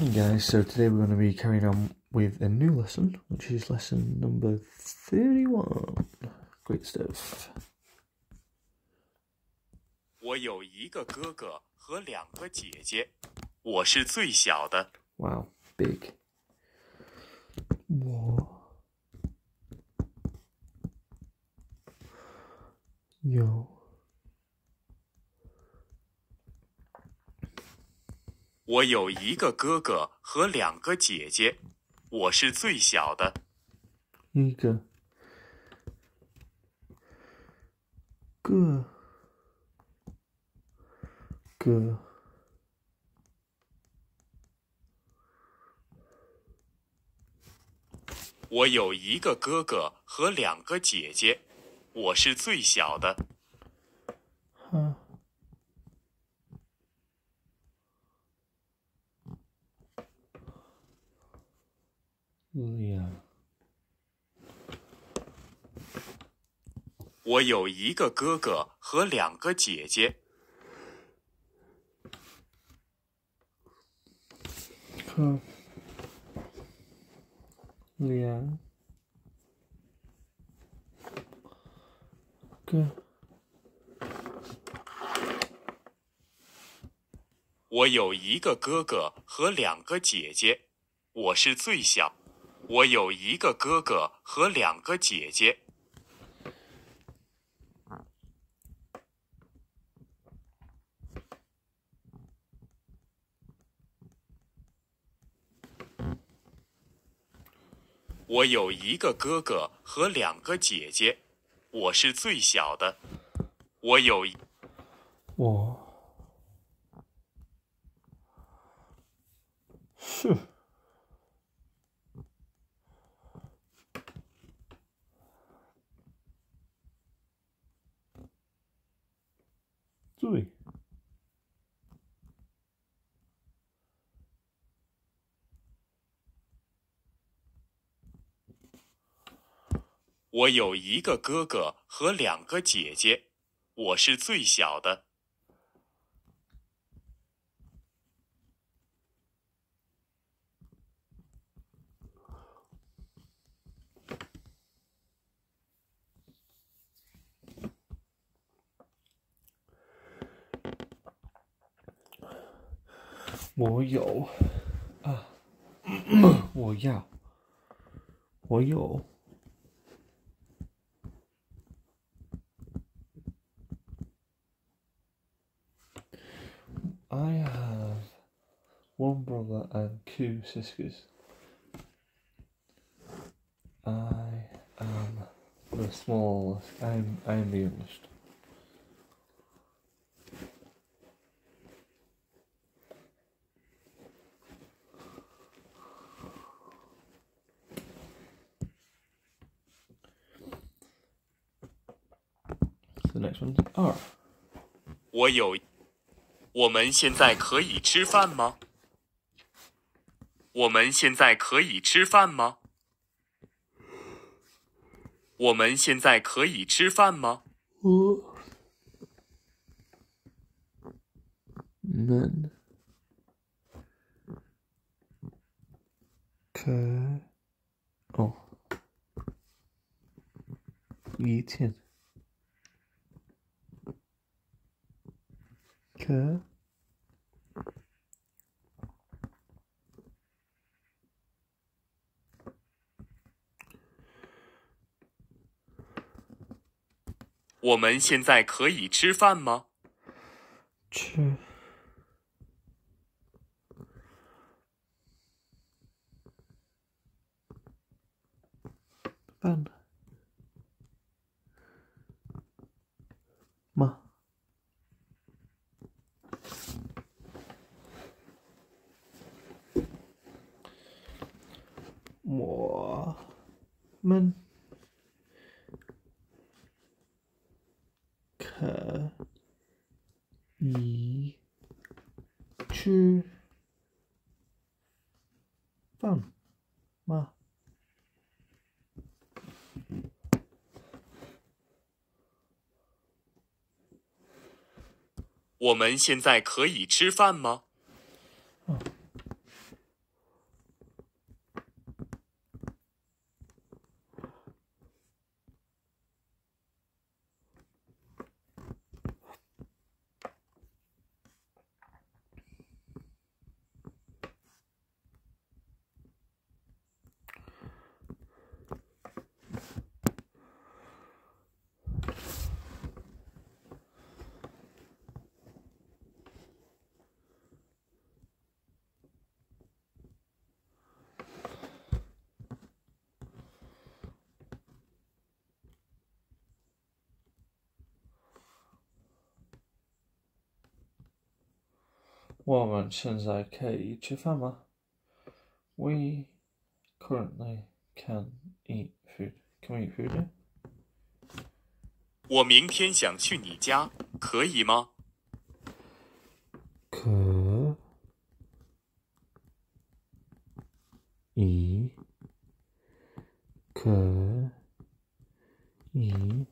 morning, guys. So today we're going to be carrying on with a new lesson, which is lesson number 31. Great stuff. 我有一个哥哥和2个姐姐，我是最小的。 Wow, big. 我有一个哥哥和2个姐姐，我是最小的。 一个哥哥我有一个哥哥和2个姐姐，我是最小的。 哈俩我有一个哥哥和2个姐姐。 哈两个我有一个哥哥和2个姐姐，我是最小。我有一个哥哥和2个姐姐。我有一个哥哥和2个姐姐，我是最小的。我有是最我有一个哥哥和2个姐姐，我是最小的。 我有啊，我要，我有。I have one brother and 2 sisters. I am the smallest. I am the youngest. The next one's R. 我们现在可以吃饭吗？我们现在可以吃饭吗？我们现在可以吃饭吗？ 们可以前可我们现在可以吃饭吗？ 吃饭吗？我们可以吃饭吗？ 我们现在可以吃饭吗？ 我们现在可以吃饭吗 ？We currently can eat food. Can we eat food? Yeah? 我明天想去你家，可以吗？ 可以，可以。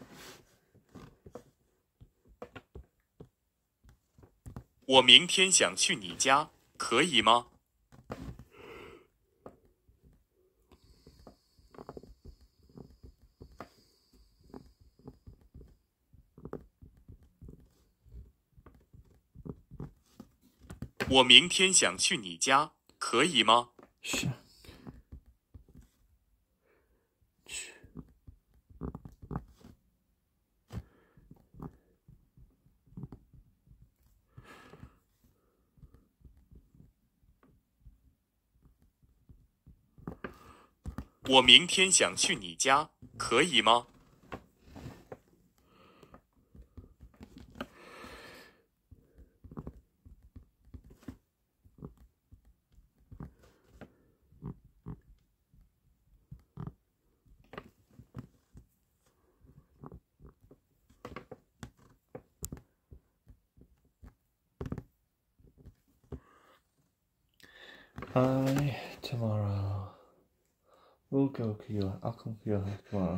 我明天想去你家，可以吗？我明天想去你家，可以吗？我明天想去你家，可以吗？ Tomorrow we'll go to your. I'll come to your house tomorrow.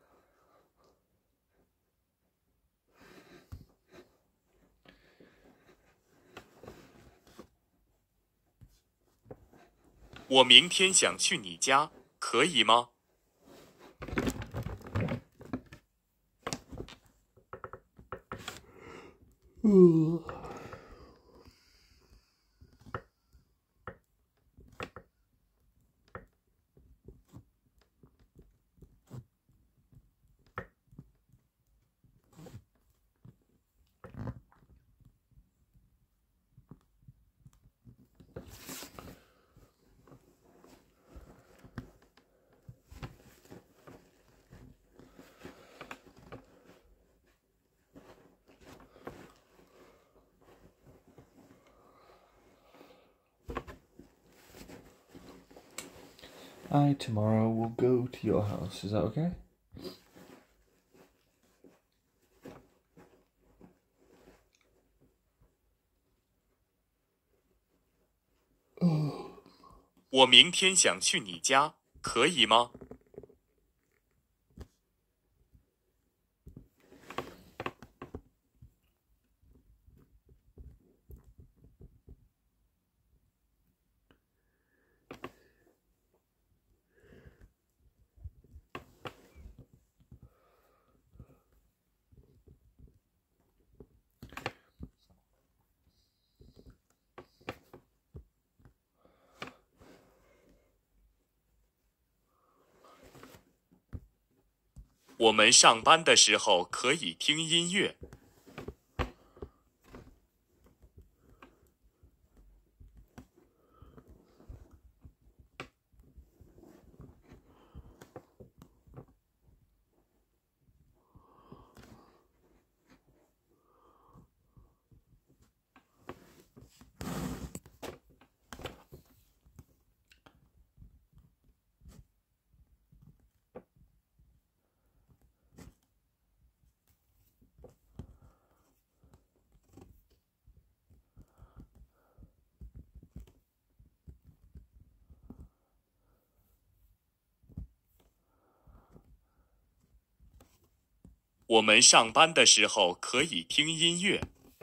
我明天想去你家，可以吗？ Tomorrow will go to your house. Is that okay? Oh. 我明天想去你家，可以吗？我们上班的时候可以听音乐。我们上班的时候可以听音乐。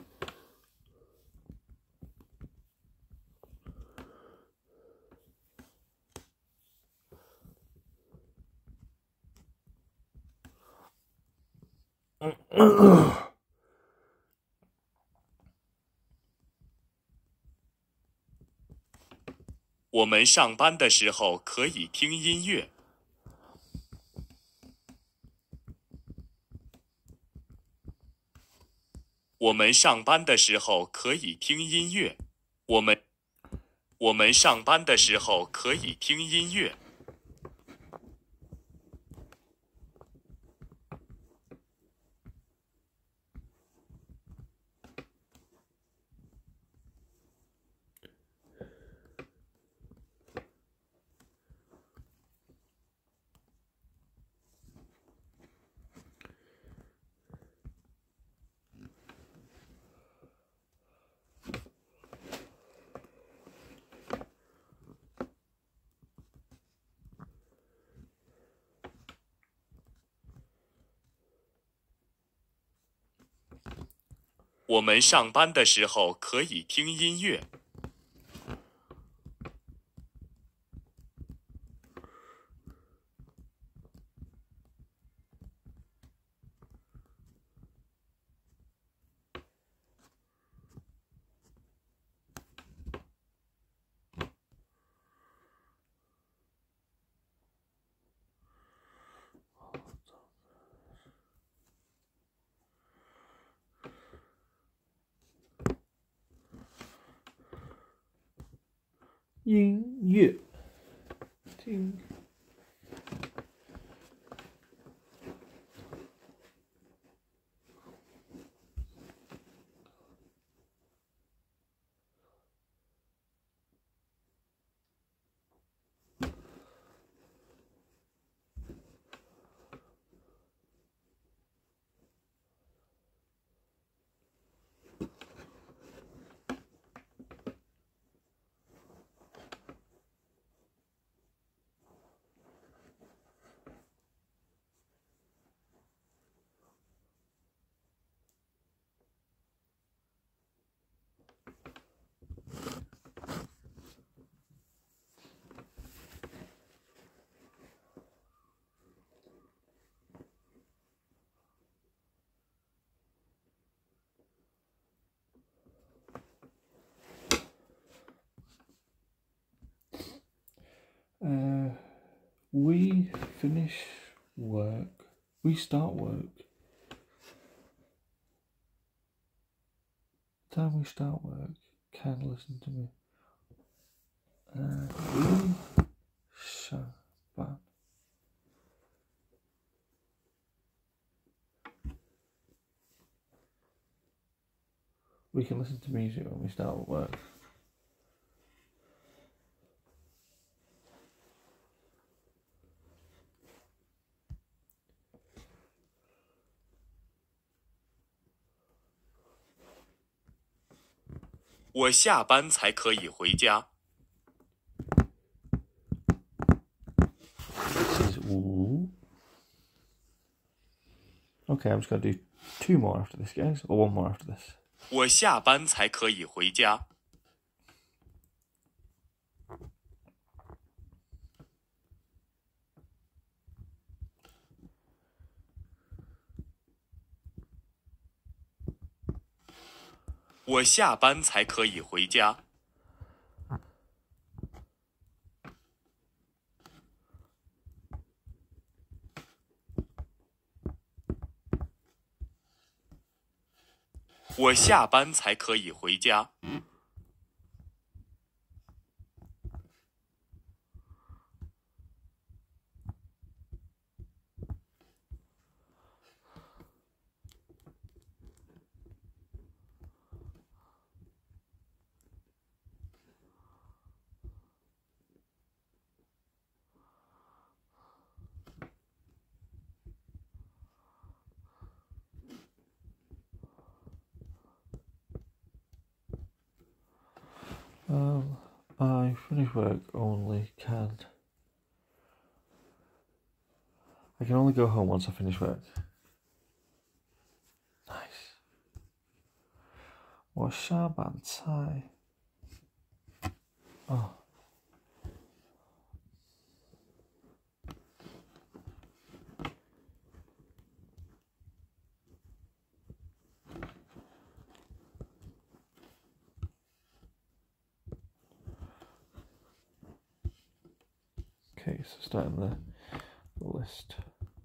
我们上班的时候可以听音乐。我们上班的时候可以听音乐。我们上班的时候可以听音乐。 我们上班的时候可以听音乐。 音乐，听。We finish work. We start work. Time we start work. Can listen to me. We Shabbat. We can listen to music when we start work. 我下班才可以回家。 This is ooh. Okay, I'm just going to do 2 more after this, guys, or 1 more after this. 我下班才可以回家。我下班才可以回家。我下班才可以回家。 I finish work I can only go home once I finish work. Nice. 我下班才Okay, so starting the list.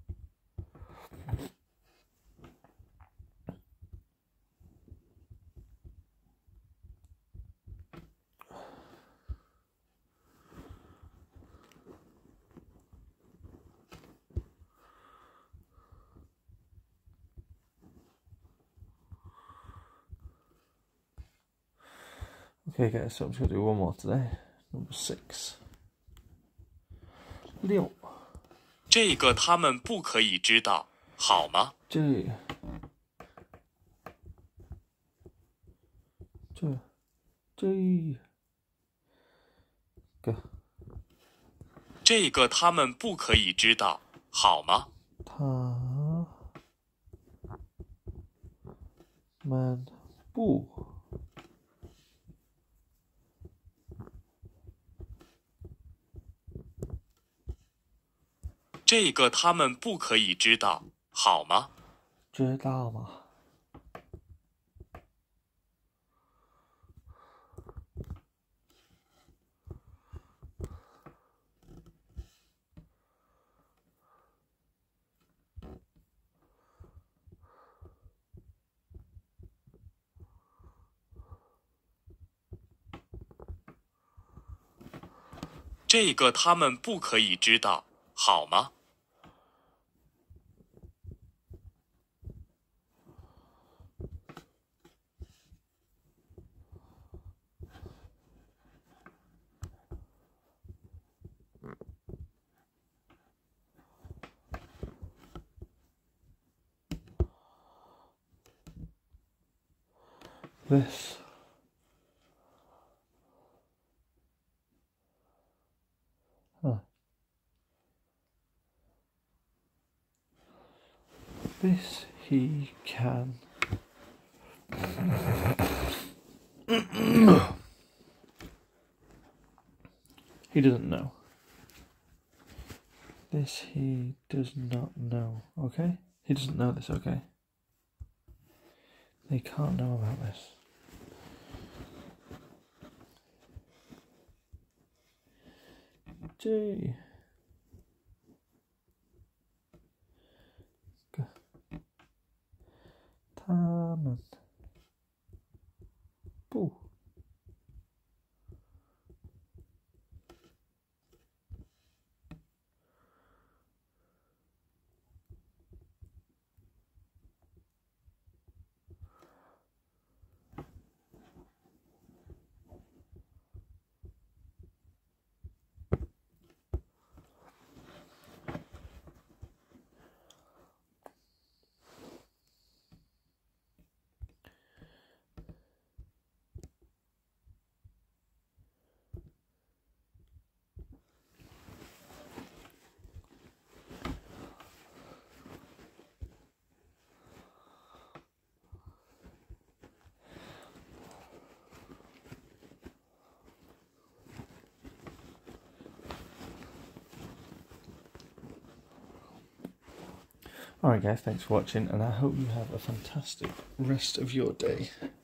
Okay, guys, so I'm just going to do 1 more today. Number 6. 6. 这个他们不可以知道，好吗？ 这个这个他们不可以知道，好吗？ 他们不。 这个他们不可以知道，好吗？ 知道吗？ 这个他们不可以知道，好吗 ？This. This he can. He doesn't know. This he does not know. Okay? He doesn't know this, okay? They can't know about this. J. G. 他们不Alright guys, thanks for watching and I hope you have a fantastic rest of your day.